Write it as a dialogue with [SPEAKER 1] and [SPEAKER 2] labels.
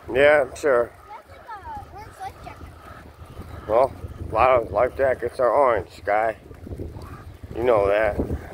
[SPEAKER 1] Yeah, I'm sure.
[SPEAKER 2] That's like a orange life jacket.
[SPEAKER 1] Well, a lot of life jackets are orange, Sky. You know that.